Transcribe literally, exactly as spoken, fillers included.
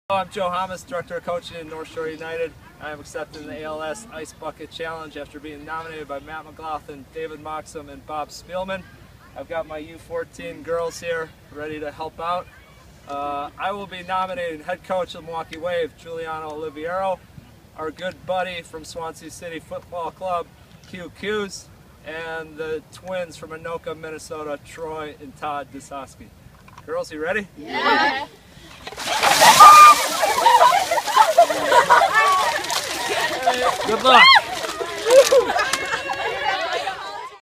Hello, I'm Joe Hamas, Director of Coaching in North Shore United. I am accepting the A L S Ice Bucket Challenge after being nominated by Matt McLaughlin, David Moxham, and Bob Spielman. I've got my U fourteen girls here ready to help out. Uh, I will be nominating head coach of the Milwaukee Wave, Giuliano Oliviero, our good buddy from Swansea City Football Club, Q Q's, and the twins from Anoka, Minnesota, Troy and Todd Dusosky. Girls, you ready? Yeah! Good luck.